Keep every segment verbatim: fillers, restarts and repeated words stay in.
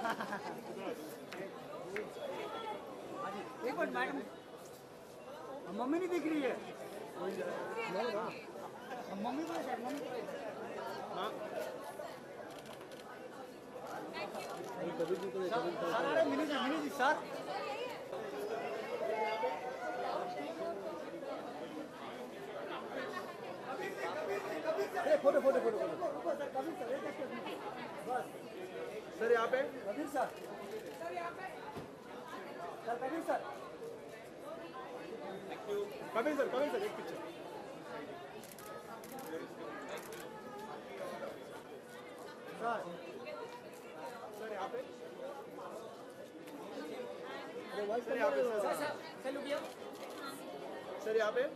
एक minute madam, mummy नहीं दिख रही है। मम्मी को sir Mini ji Mini ji sir photo photo photo sir यहाँ पे कबीर सर सर यहाँ पे sir Kabir sir Kabir sir Kabir sir एक पिक्चर सर सर यहाँ पे सर यहाँ पे सर सर लुकिए सर यहाँ पे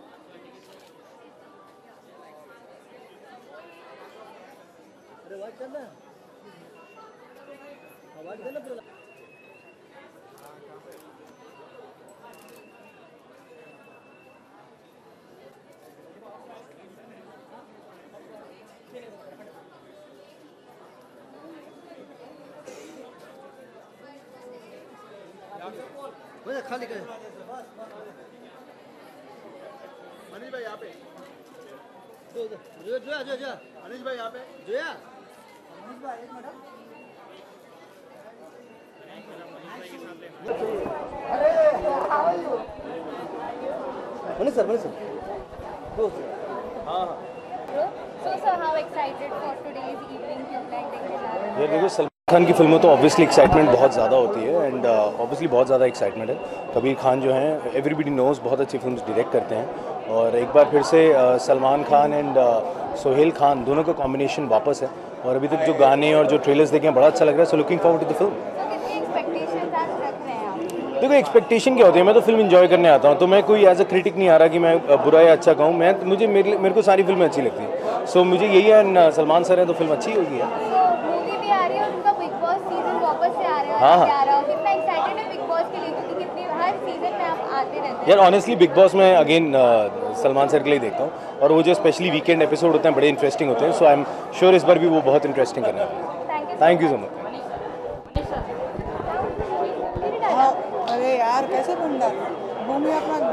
अरे आवाज चल रहा है आवाज चल रहा है वैसे खाली कर अनिश भाई यहाँ पे जो जो जो जो जो अनिश भाई यहाँ पे जोया अनिश भाई एक मिनट अरे how are you Manish sir Manish sir हाँ हाँ So sir, how excited for today's evening tonight देखने जा रहे हैं? ये देखो सलमान खान की फिल्मों तो ऑब्वियसली एक्साइटमेंट बहुत ज़्यादा होती है एंड ऑब्वियसली बहुत ज़्यादा एक्साइटमेंट है। कबीर खान जो हैं एवरीबडी नोज बहुत अच्छी फिल्म्स डायरेक्ट करते हैं और एक बार फिर से uh, Salman Khan and uh, Sohail Khan दोनों का कॉम्बिनेशन वापस है और अभी तक जो गाने और जो ट्रेलर्स देखे हैं बड़ा अच्छा लग रहा है। So looking forward to the film. So कितनी expectations आज रख रहे हैं आप? देखो एक्सपेक्टेशन क्या होती है, मैं तो फिल्म एंजॉय करने आता हूँ तो मैं कोई एज अ क्रिटिक नहीं आ रहा कि मैं बुरा या अच्छा कहूँ। मैं मुझे मेरे, मेरे को सारी फिल्में अच्छी लगती हैं। सो so, मुझे यही है सलमान सर हैं तो फिल्म अच्छी होगी है। So मूवी भी आ रही है और उनका बिग बॉस सीजन वापस से आ रहा है। हाँ, हाँ। आ रहा है कितना एक्साइटेड है बिग बॉस के लिए क्योंकि कितनी हर सीजन में आप आते रहते हैं। यार ऑनेस्टली बिग बॉस में अगेन सलमान सर के लिए देखता हूँ और वो जो स्पेशली वीकेंड एपिसोड होते हैं बड़े इंटरेस्टिंग होते हैं। सो आई एम श्योर इस बार भी वो बहुत इंटरेस्टिंग करने वाले हैं। Thank you so much. अरे यार कैसे बंदा भूमि अपना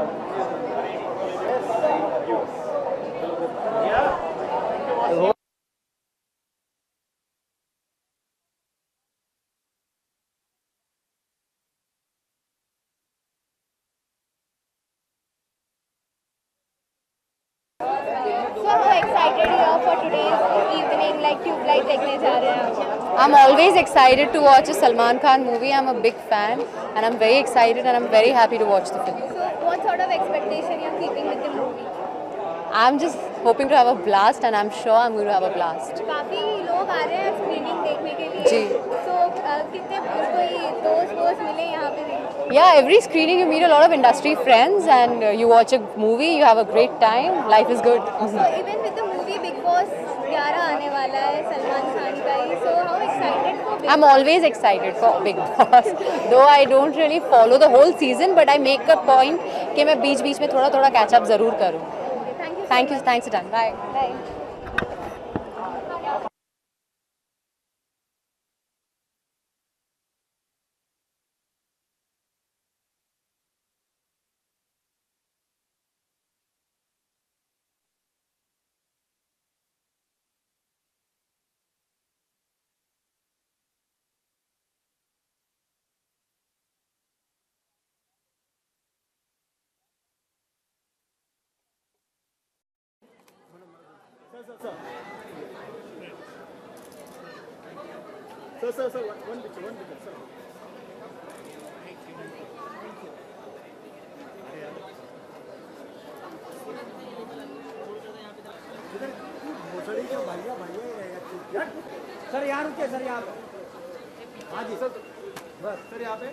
So how excited you are for today's evening like Tubelight देखने जा रहे हैं? I'm always excited to watch a Salman Khan movie. I'm a big fan and I'm very excited and I'm very happy to watch the film. So what sort of expectation you are keeping with the movie? I'm just hoping to have a blast and I'm sure I'm going to have a blast. काफी लोग आ रहे हैं screening देखने के लिए। जी। So uh, कितने कोई दोस्त वोस्त मिले यहाँ पे भी? Yeah, every screening you meet a lot of industry friends and uh, you watch a movie, you have a great time, life is good. So even with the movie Big Boss ग्यारह आने वाला है सलमान खान का ही, so how excited for Big I'm Boss? always excited for Big Boss. Though I don't really follow the whole season, but I make a point कि मैं बीच बीच में थोड़ा थोड़ा catch up ज़रूर करूँ. Thank you. Thank you, thanks a ton. Bye. Bye. Sir, sir, sir, one, one picture, one picture, sir. इधर भोसड़ी के भैया भैया ही रहेगा यार। सर यहाँ रुकिए सर यहाँ पे। हाँ जी सर बस सर यहाँ पे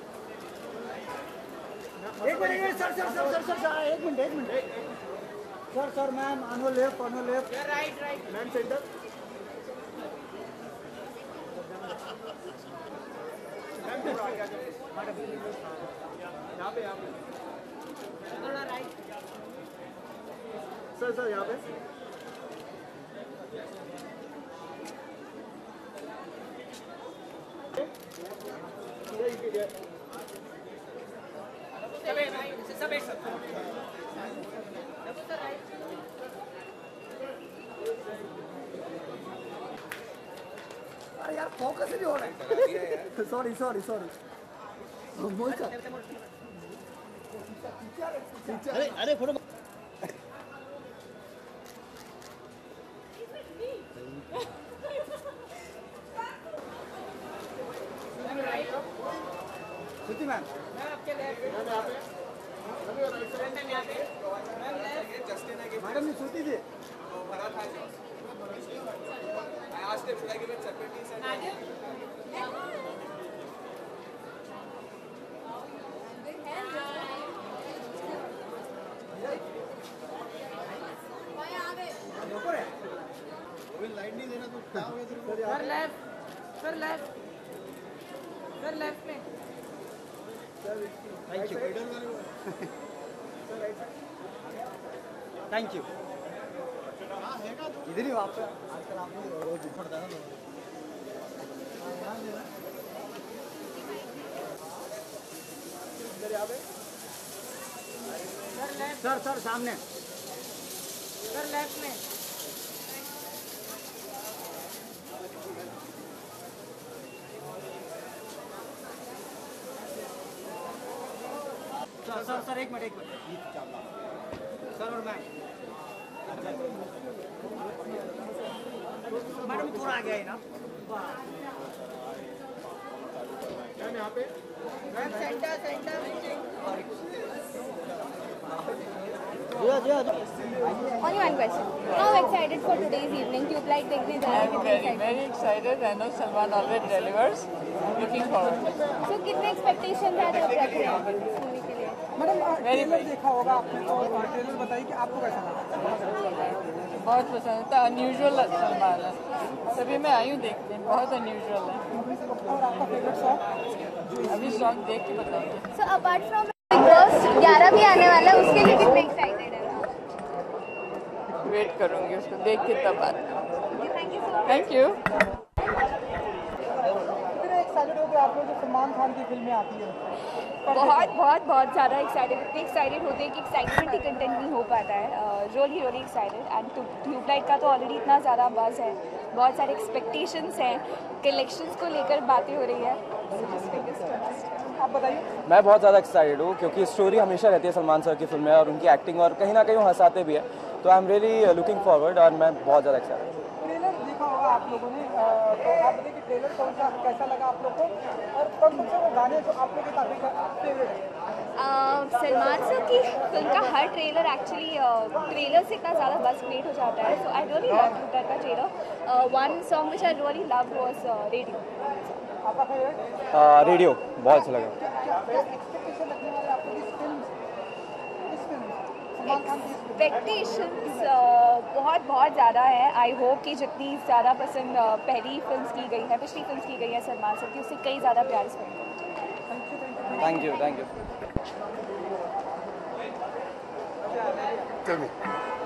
एक minute sir sir sir sir sir sir एक मिनट एक minute sir sir ma'am on the left on the left right right ma'am centre यहाँ पे यहाँ पे सर सर यहाँ पे यार फोकस नहीं हो रहा है। सॉरी सॉरी सॉरी बोल सर। अरे अरे फोटो श्रुति मैम मैडम ने श्रुति जी लाइट नहीं देना तो क्या हो गया? Sir left sir left sir left में थैंक यू थैंक यू इधर ही आप आजकल आपने रोज पड़ता है ना सर सर सामने सर लेफ्ट में सर सर सर एक मिनट एक मिनट सर और मैम मैडम थोड़ा आगे आए ना मैम यहाँ पे ma'am centre centre Only one question. How excited for today's evening? Tubelight देखने जा रहे हैं. I'm very, very excited. I know Salman always delivers. Looking forward to it. So कितने expectations हैं आप रख रहे हैं इस मूवी के लिए? मैडम ट्रेलर देखा होगा आपने तो ट्रेलर बताइए कि आपको कैसा लगा? बहुत पसंद था. अनयूजुअल सलमान है, तभी मैं आई हूँ देखने. बहुत अनयूजुअल है. और आपका फेवरेट सॉन्ग? अभी सॉन्ग देख के बताऊँगी. So apart from Big Boss ग्यारह भी आने वाला है, उसके लिए कितने excited हैं? वेट करूँगी उसको देख के तब बात. Thank you so much. Thank you. कितने एक्साइटेड हो गए आप लोग जो सलमान खान की फिल्में आती है? बहुत बहुत बहुत ज़्यादा एक्साइटेड इतने एक्साइटेड होते हैं कि एक्साइटमेंट ही कंटेंट नहीं हो पाता है. Really really excited and Tubelight का तो ऑलरेडी इतना ज़्यादा बज़ है, बहुत सारे एक्सपेक्टेशंस हैं, कलेक्शंस को लेकर बातें हो रही है. आप बताइए. मैं बहुत ज़्यादा एक्साइटेड हूँ क्योंकि स्टोरी हमेशा रहती है सलमान सर की फिल्म में और उनकी एक्टिंग और कहीं ना कहीं वो हंसाते भी है, तो I am really looking forward और मैं बहुत ज़्यादा एक्साइटेड हूँ. ट्रेलर देखा होगा आप लोगों ने, तो आप बताइए कि ट्रेलर कौन सा कैसा लगा आप लोग को और कौन कौन से वो गाने जो आप लोग के काफ़ी फेवरेट है? सलमान सर की फिल्म का हर ट्रेलर एक्चुअली ट्रेलर से इतना ज़्यादा बस क्रिएट हो जाता है. So I really love Twitter का trailer. One song which I really love was radio. आपका फेवरेट? रेडियो बहुत अच्छा लगा. क्या एक्सपेक्टेशन रखने वाले आप लोग इस फिल्म इस फिल्म सलमान खान की एक्सपेक्टेशंस बहुत बहुत ज़्यादा है. आई होप कि जितनी ज़्यादा पसंद uh, पहली फिल्म की गई है, पिछली फिल्म की गई है सलमान सर की, उससे कई ज़्यादा प्यार इस फिल्म को. Thank you thank you. Tell me.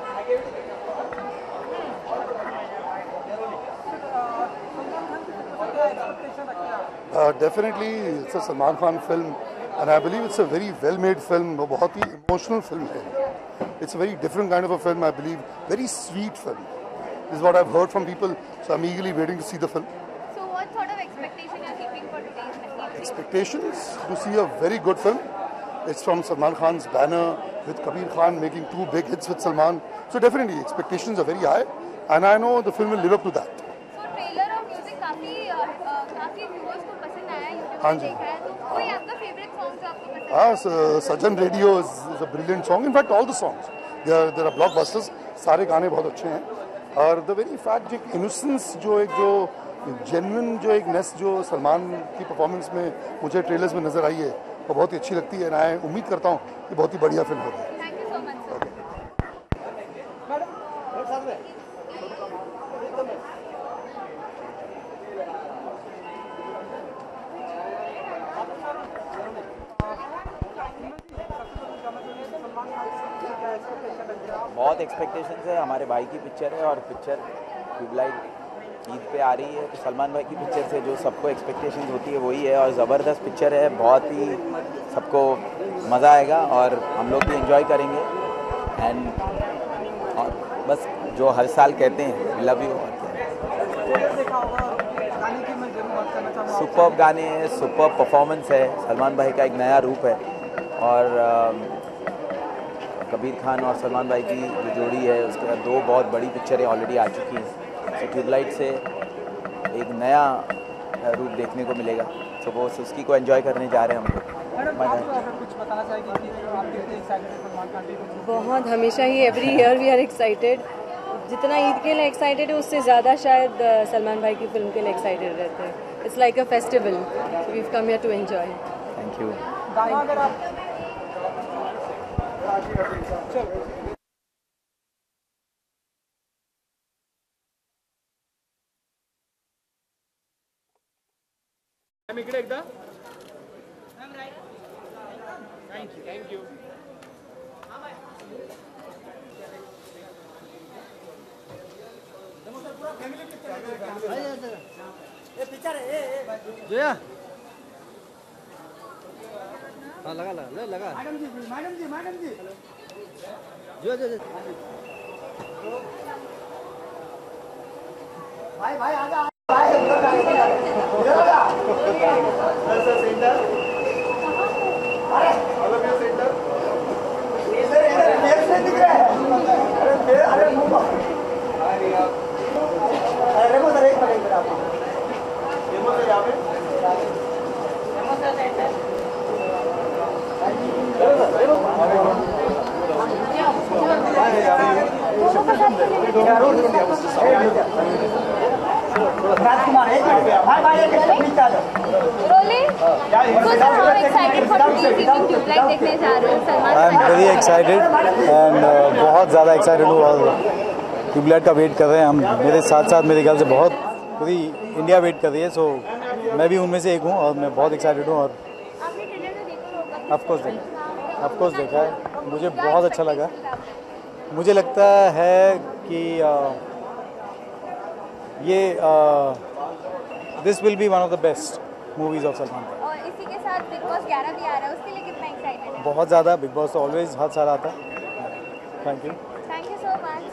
Uh, definitely, it's a Salman Khan film, and I believe it's a very well-made film. वो बहुत ही emotional film है. It's a very different kind of a film, I believe. Very sweet film. This is what I've heard from people, so I'm eagerly waiting to see the film. So what sort of expectation are you keeping for today's movie? Expectations to see a very good film. It's from Salman Khan's banner with Kabir Khan making two big hits with Salman. So definitely expectations are very high, and I know the film will live up to that. So trailer और music काफी काफी viewers को पसंद आया है, YouTube हाँ पे जी. देखा है, तो कोई आपका favorite song जो आपको पसंद Ah, है? so, Sajan Radio is, is a brilliant song. In fact, all the songs, they are, they are blockbusters. सारे गाने बहुत अच्छे हैं. और the very fact जो एक innocence जो एक जो genuine जो एक ness जो सलमान की performance में मुझे trailers में नजर आई है, वो बहुत ही अच्छी लगती है. मैं उम्मीद करता हूँ कि बहुत ही बढ़िया फिल्म होगी. Thank you so much, sir. बहुत एक्सपेक्टेशंस है. हमारे भाई की पिक्चर है और पिक्चर ट्यूबलाइट ईद पे आ रही है, तो सलमान भाई की पिक्चर से जो सबको एक्सपेक्टेशंस होती है वही है, और ज़बरदस्त पिक्चर है. बहुत ही सबको मज़ा आएगा और हम लोग भी एंजॉय करेंगे. एंड और बस जो हर साल कहते हैं, लव यू. ट्रेलर देखा होगा, गाने की करना चाहूँगा। सुपर्ब गाने हैं, सुपर्ब परफॉर्मेंस है, सलमान भाई का एक नया रूप है और कबीर खान और सलमान भाई की जो जोड़ी है उसके बाद दो बहुत बड़ी पिक्चरें ऑलरेडी आ चुकी हैं। तो ट्यूबलाइट से एक नया रूप देखने को मिलेगा, तो वो उसकी को एंजॉय करने जा रहे हैं हम लोग। मैडम आप अगर कुछ बताना चाहेंगे कि आप कितने एक्साइटेड हैं सलमान खान की? बहुत, हमेशा ही every year we are excited. जितना ईद के लिए एक्साइटेड है उससे ज़्यादा शायद सलमान भाई की फिल्म के लिए एक्साइटेड रहते हैं। It's like a festival, we have come here to enjoy. Thank you. गाना अगर आप चलो इकडे एकदा थँक्यू थँक्यू जोया हाँ लगा लगा ले लगा madam ji madam ji madam ji जो जो भाई भाई आजा राजकुमार एक भाई भाई एक प्लीज आ जाओ rolling so sir how excited for today's evening Tubelight देखने जा रहे हैं Salman I am very excited and बहुत ज़्यादा एक्साइटेड हूँ और ट्यूबलाइट का वेट कर रहे हैं हम। मेरे साथ साथ मेरे ख्याल से बहुत पूरी इंडिया वेट कर रही है, सो मैं भी उनमें से एक हूँ और मैं बहुत एक्साइटेड हूँ। और ऑफकोर्स देखा ऑफकोर्स देखा है, मुझे बहुत अच्छा लगा। मुझे लगता है कि uh, ये this will be one of the best movies of Salman Khan. और इसी के साथ बिग बॉस ग्यारह भी आ रहा है, उसके लिए कितना एक्साइटेड है? बहुत ज़्यादा। बिग बॉस तो ऑलवेज हर साल आता है। Thank you thank you so much.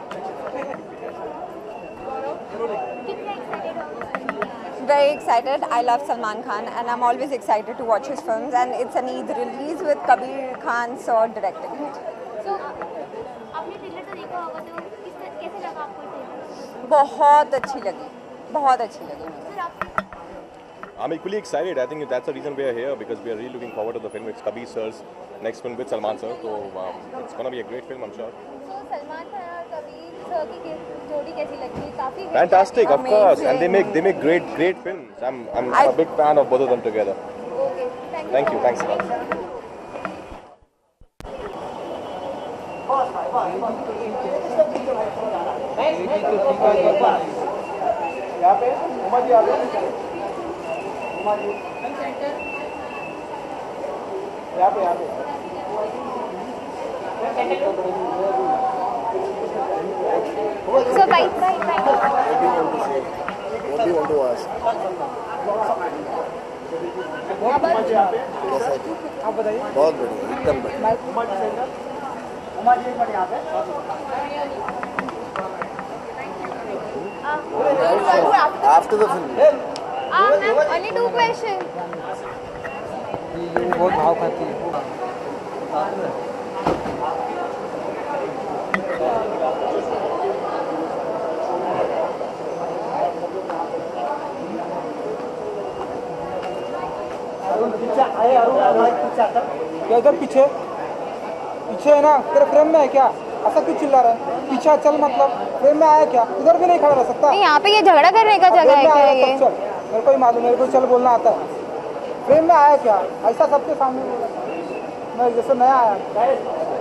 कितने एक्साइटेड हो? Very excited. I love Salman Khan and I'm always excited to watch his films, and it's an Eid release with Kabir Khan sir directing it. So आपने trailer तो देखा होगा, तो किस तरह कैसे लगा आपको ट्रेलर? बहुत अच्छी लगी, बहुत अच्छी लगी मुझे। I'm equally excited. I think that's the reason we are here, because we are really looking forward to the film. It's Kabir sir's next film with Salman sir, so um, it's gonna be a great film, I'm sure. So Salman Khan और Kabir sir की जोड़ी कैसी लगी? काफी Fantastic, of course, and they make they make great great films. I'm I'm a big fan of both of them together. Okay, thank you. Thank you, thanks a lot. यहाँ पे उमा जी आ गए, उमा जी यहाँ पे यहाँ पे So right, right, right. What do you want to ask? आप बताइए। बहुत बढ़िया, एकदम बढ़िया। उमा जी सेंटर, उमा जी एक बार यहाँ पे। After the film. Ah, ma'am, only two questions. ये बहुत भाव खाती है। क्या इधर पीछे पीछे है ना, तेरे फ्रेम में है क्या? ऐसा क्यों चिल्ला रहा है? पीछे चल, मतलब फ्रेम में आया क्या? इधर भी नहीं खड़ा रह सकता। नहीं, यहाँ पे ये झगड़ा करने का जगह है क्या? ये चल, मेरे को ही मालूम, मेरे को चल बोलना आता है। फ्रेम में आया क्या? ऐसा सबके सामने बोला, मैं जैसे नया आया।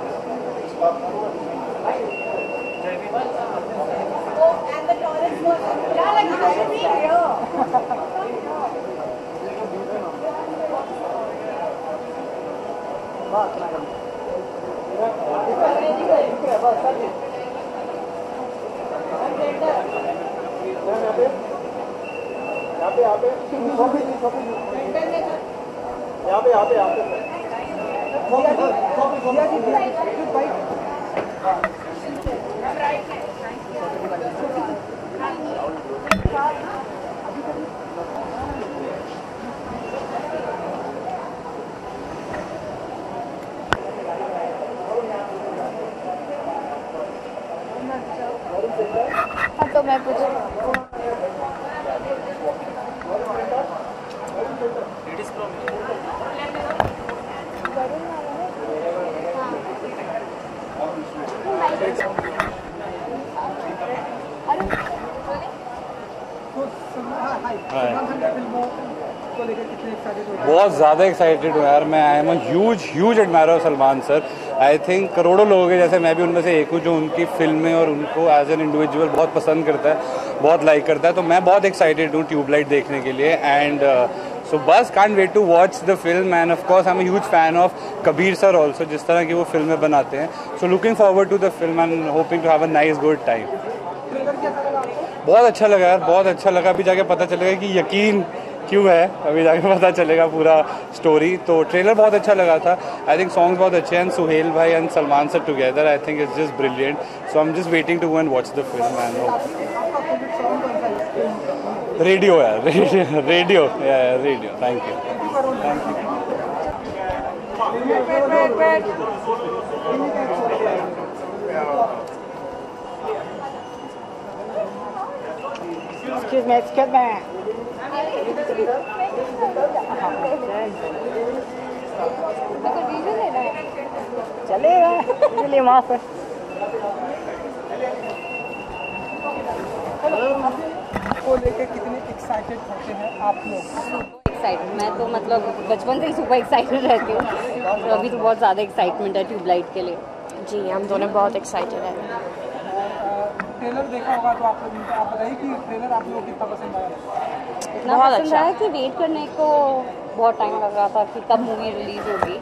यहाँ पे यहाँ पे कॉफी दी कॉफी दी यहाँ पे यहाँ पे यहाँ पे कॉफी कॉफी कॉफी भाई मैं कुछ बहुत ज़्यादा एक्साइटेड हूँ यार मैं। I am huge huge admirer of Salman sir. I think करोड़ों लोगों के जैसे मैं भी उनमें से एक हूँ जो उनकी फिल्में और उनको एज एन इंडिविजुअल बहुत पसंद करता है, बहुत लाइक करता है। तो मैं बहुत एक्साइटेड हूँ ट्यूबलाइट देखने के लिए। एंड सो बस can't wait to watch the film. And of course I am huge fan of Kabir sir also, जिस तरह की वो फिल्में बनाते हैं। So looking forward to the film and hoping to have a nice good time. बहुत अच्छा लगा यार, बहुत अच्छा लगा। अभी जाके पता चलेगा कि यकीन क्यों है, अभी जाके पता चलेगा पूरा स्टोरी। तो ट्रेलर बहुत अच्छा लगा था। आई थिंक सॉन्ग्स बहुत अच्छे हैं। सुहेल भाई and Salman sir together I think it's just brilliant. So I am just waiting to go and watch the film and radio यार, रेडियो रेडियो यार radio. Thank you thank you. Excuse me, excuse me. चलेगा, इसलिए माफ है। को लेके कितने excited होते हैं आप लोग? एक्साइटेड, मैं तो मतलब बचपन से ही सुपर एक्साइटेड रहती हूँ। तो अभी तो बहुत ज़्यादा एक्साइटमेंट है ट्यूबलाइट के लिए। जी हम दोनों बहुत एक्साइटेड हैं। ट्रेलर देखा होगा तो आप लोग आप बताइए कि ट्रेलर आप लोगों को कितना पसंद आया? इतना बहुत पसंद अच्छा। आया कि वेट करने को बहुत टाइम लग रहा था कि कब मूवी रिलीज होगी।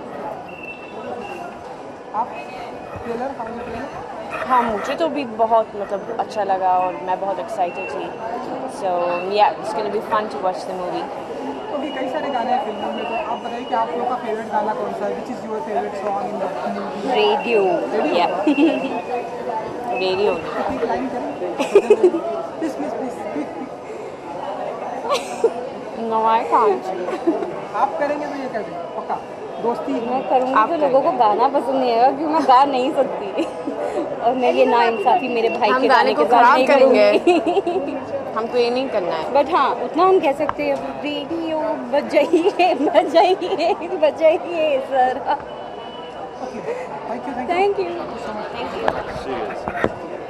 आप ट्रेलर फाइनल ट्रेलर हाँ मुझे तो भी बहुत मतलब अच्छा लगा और मैं बहुत एक्साइटेड थी। So yeah it's gonna be fun to watch the movie. तो भी कई सारे गाने हैं फिल्मों में, तो आप बताइए कि आप लोग का फेवरेट गाना कौन सा है? Which is your favourite song in the movie? Radio या radio. Please please please no I can't. आप करेंगे तो ये कर देंगे पक्का। दोस्ती मैं करूँगी तो लोगों को गाना पसंद नहीं आएगा क्योंकि मैं गा नहीं सकती। और मेरी ये नाइंसाफ़ी मेरे भाई हम के गाने गाने को के साथ खराब नहीं करेंगे। हमको ये नहीं करना है। बट हाँ उतना हम कह सकते हैं रेडियो बजाइए बजाइए बजाइए sir. Thank you thank you thank you.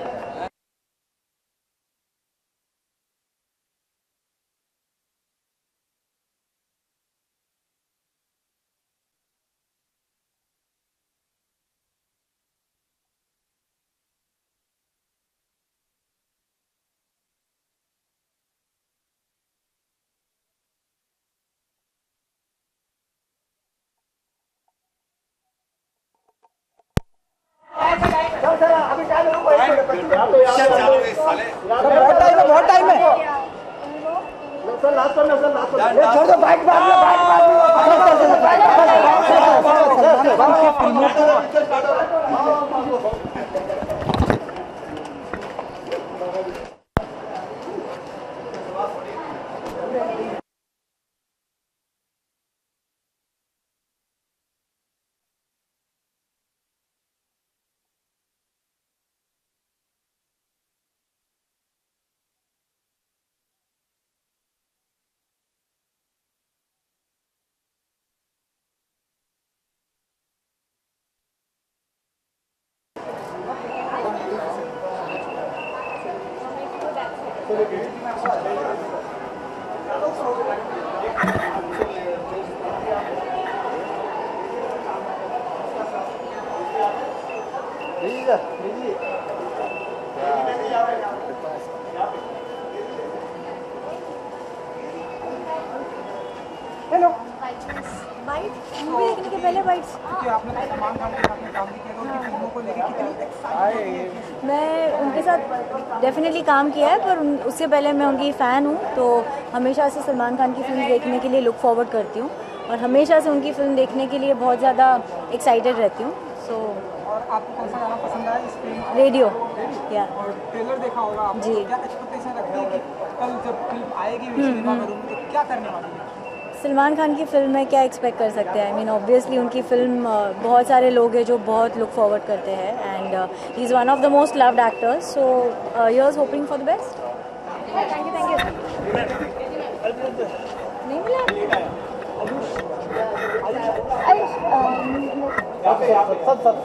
बहुत टाइम है, बहुत टाइम है। छोड़ दो, बाइक मार लो, बाइक मार लो। हेलो बाइट मूवी देखने के पहले बाइट्स। क्योंकि आपने सलमान खान के साथ में काम भी किया, तो उनकी फिल्मों को लेकर कितनी एक्साइटेड? मैं उनके साथ डेफिनेटली काम किया है पर उन, उससे पहले मैं उनकी फ़ैन हूँ। तो हमेशा से सलमान खान की फिल्म देखने के लिए लुक फॉरवर्ड करती हूँ और हमेशा से उनकी फिल्म देखने के लिए बहुत ज़्यादा एक्साइटेड रहती हूँ। सो और आपको कौन सा गाना पसंद आया इस फिल्म? रेडियो या और ट्रेलर देखा होगा आप, जी। क्या एक्सपेक्टेशन रखते हैं कि कल जब फिल्म आएगी सिनेमाघरों में तो क्या करने वाली है? सलमान खान की फिल्म में क्या एक्सपेक्ट कर सकते हैं? आई मीन ऑब्वियसली उनकी फिल्म बहुत सारे लोग हैं जो बहुत लुक फॉरवर्ड करते हैं and he is one of the most loved actors. So he was hoping for the best. नहीं मिला यहाँ पे यहाँ पे सब सब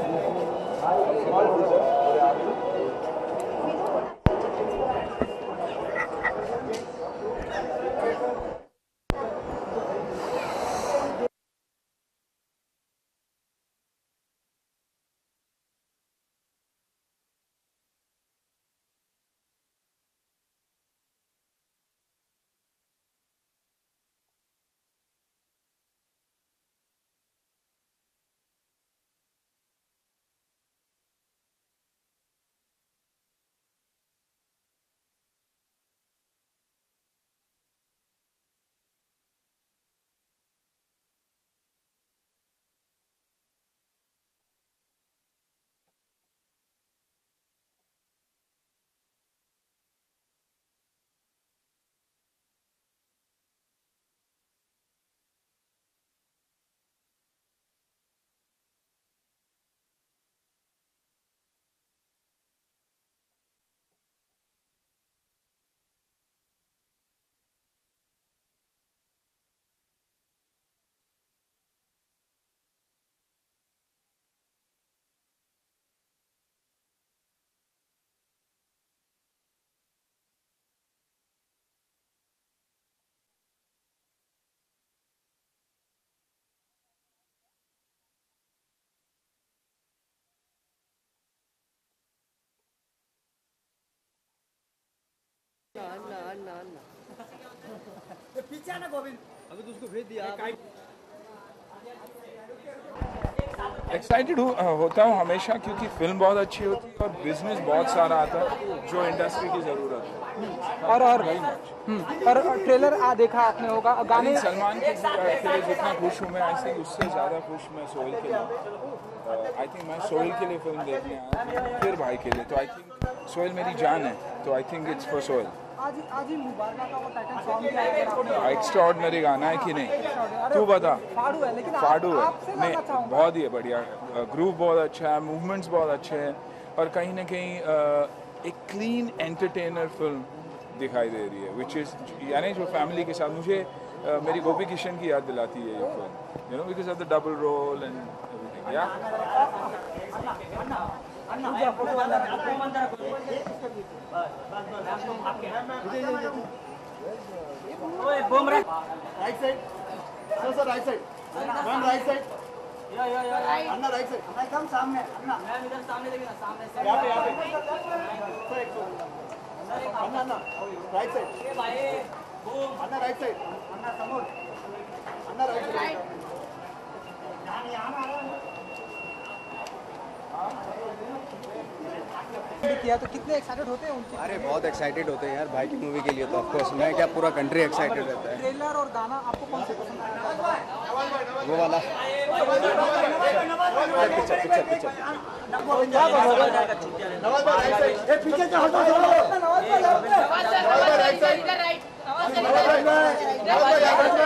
पीछे ना गोविंद, अभी तो उसको भेज दिया। एक्साइटेड होता हूँ हमेशा क्योंकि फिल्म बहुत अच्छी होती है और बिजनेस बहुत सारा आता है जो इंडस्ट्री की ज़रूरत है। और और हम्म, और ट्रेलर आ देखा आपने होगा गाने सलमान के लिए जितना खुश हूँ मैं आई थिंक उससे ज़्यादा खुश मैं सोहेल के लिए आई थिंक मैं सोहेल के लिए फिल्म देखने आया फिर भाई के लिए, तो आई थिंक सोहेल मेरी जान है, तो I think it's for Sohail. आज आज ही मुबारका का वो टाइटल सॉन्ग क्या है? एक्स्ट्राऑर्डिनरी गाना है कि नहीं तू बता। फाड़ू है लेकिन फाड़ू है आपसे नहीं, बहुत ही है बढ़िया, ग्रूव बहुत अच्छा है, मूवमेंट्स बहुत अच्छे हैं और कहीं ना कहीं एक क्लीन एंटरटेनर फिल्म दिखाई दे रही है विच इज़ यानी जो फैमिली के साथ मुझे मेरी गोपी किशन की याद दिलाती है ये film, you know because of the double role and everything. Yeah right side sir sir right side one right side yeah yeah या अन्ना राइट साइड अन्ना एकदम सामने अन्ना मैं इधर सामने देखिए ना सामने से यहां पे यहां पे सर एक सर एक अन्ना अन्ना राइट साइड ये भाई बूम अन्ना राइट साइड अन्ना समोर अन्ना राइट साइड यहां यहां आ रहा किया तो कितने एक्साइटेड होते हैं उनके? अरे बहुत एक्साइटेड होते हैं यार भाई की मूवी के लिए, तो ऑफकोर्स मैं क्या पूरा कंट्री एक्साइटेड रहता है। ट्रेलर और गाना आपको कौन से पसंद आया? वो वाला पिक्चर पिक्चर पिक्चर नवाज भाई राइट साइड ए पीछे से हटो नवाज भाई नवाज भाई राइट साइड इधर राइट नवाज भाई नवाज भाई नवाज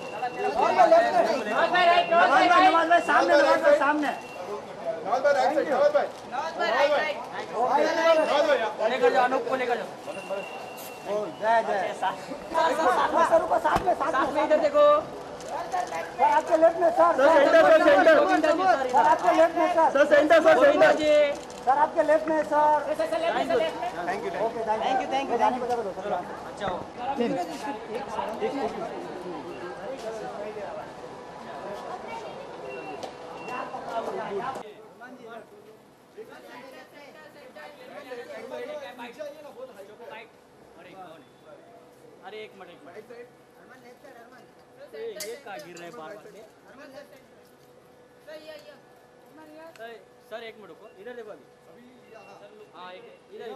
भाई राइट नवाज भाई सामने नवाज भाई सामने नवाज भाई राइट साइड नवाज भाई नवाज भाई राइट राइट नवाज भाई लेकर जाओ अनूप को लेकर जाओ ओ जय जय सर रुको साथ में साथ में इधर देखो सर आपके लेफ्ट में sir centre sir centre sir आपके लेफ्ट में sir sir centre sir centre जी सर आपके लेफ्ट में sir thank you okay thank you thank you जाने को दो सर अच्छा हो अरे एक मिनट एक मिनट ये क्या गिर रहे बार बार सर एक मिनट रुको इधर देखो अभी हाँ इधर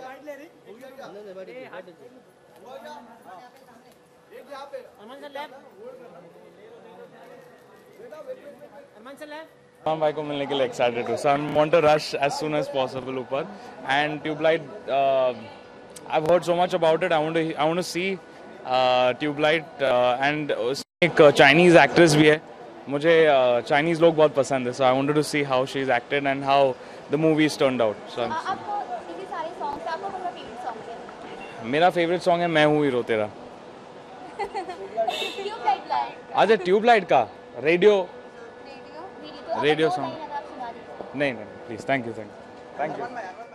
अरमान सर लैब अरमान सर लैब सलमान भाई को मिलने के लिए एक्साइटेड हूँ, so I want to rush as soon as possible ऊपर and Tubelight I have heard so much about it, I want to I want to see Tubelight and एक चाइनीज एक्ट्रेस भी है, मुझे चाइनीज uh, लोग बहुत पसंद है, so I wanted to see how she is acted and how the movie is turned out. So मेरा favourite song है मैं हूँ हीरो तेरा। अच्छा ट्यूबलाइट का रेडियो रेडियो सॉन्ग नहीं नहीं please thank you thank you thank you